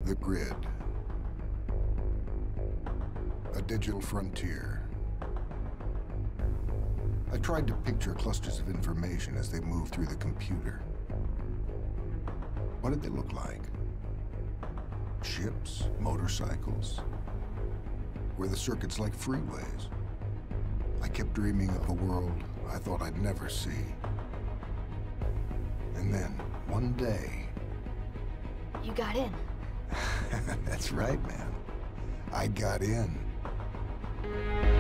The grid. A digital frontier. I tried to picture clusters of information as they moved through the computer. What did they look like? Ships? Motorcycles? Were the circuits like freeways? I kept dreaming of a world I thought I'd never see. And then, one day... You got in. That's right, man. I got in.